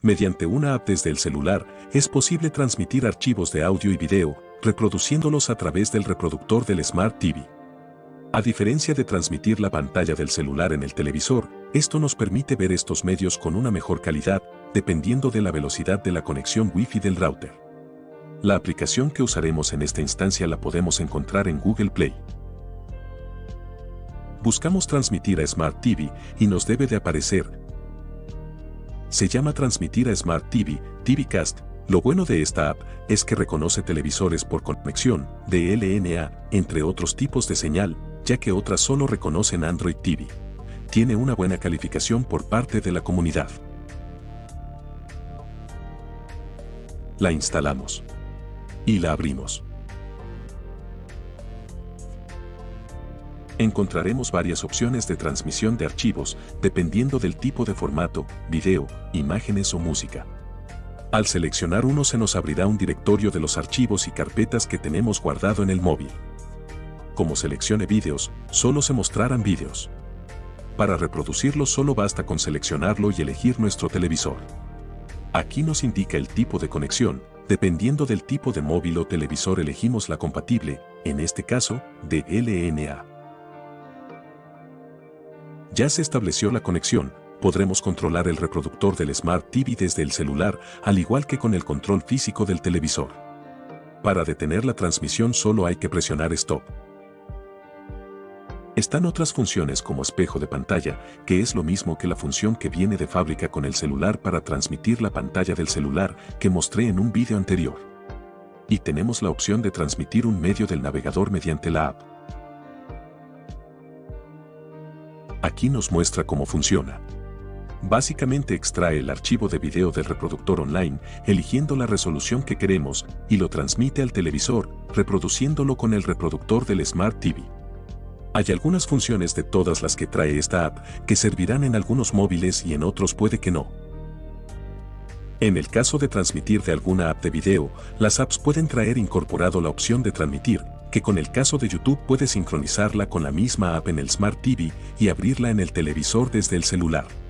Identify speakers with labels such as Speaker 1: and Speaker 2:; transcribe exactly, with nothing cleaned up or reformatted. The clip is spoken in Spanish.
Speaker 1: Mediante una app desde el celular, es posible transmitir archivos de audio y video, reproduciéndolos a través del reproductor del Smart T V. A diferencia de transmitir la pantalla del celular en el televisor, esto nos permite ver estos medios con una mejor calidad, dependiendo de la velocidad de la conexión Wi-Fi del router. La aplicación que usaremos en esta instancia la podemos encontrar en Google Play. Buscamos transmitir a Smart T V y nos debe de aparecer. Se llama transmitir a Smart T V, T V Cast. Lo bueno de esta app es que reconoce televisores por conexión, D L N A, entre otros tipos de señal, ya que otras solo reconocen Android T V. Tiene una buena calificación por parte de la comunidad. La instalamos. Y la abrimos. Encontraremos varias opciones de transmisión de archivos, dependiendo del tipo de formato, video, imágenes o música. Al seleccionar uno se nos abrirá un directorio de los archivos y carpetas que tenemos guardado en el móvil. Como seleccione vídeos, solo se mostrarán vídeos. Para reproducirlo solo basta con seleccionarlo y elegir nuestro televisor. Aquí nos indica el tipo de conexión, dependiendo del tipo de móvil o televisor elegimos la compatible, en este caso, D L N A. Ya se estableció la conexión, podremos controlar el reproductor del Smart T V desde el celular, al igual que con el control físico del televisor. Para detener la transmisión solo hay que presionar Stop. Están otras funciones como espejo de pantalla, que es lo mismo que la función que viene de fábrica con el celular para transmitir la pantalla del celular que mostré en un vídeo anterior. Y tenemos la opción de transmitir un medio del navegador mediante la app. Aquí nos muestra cómo funciona. Básicamente extrae el archivo de video del reproductor online, eligiendo la resolución que queremos, y lo transmite al televisor, reproduciéndolo con el reproductor del Smart T V. Hay algunas funciones de todas las que trae esta app que servirán en algunos móviles y en otros puede que no. En el caso de transmitir de alguna app de video, las apps pueden traer incorporado la opción de transmitir, que con el caso de YouTube puede sincronizarla con la misma app en el Smart T V y abrirla en el televisor desde el celular.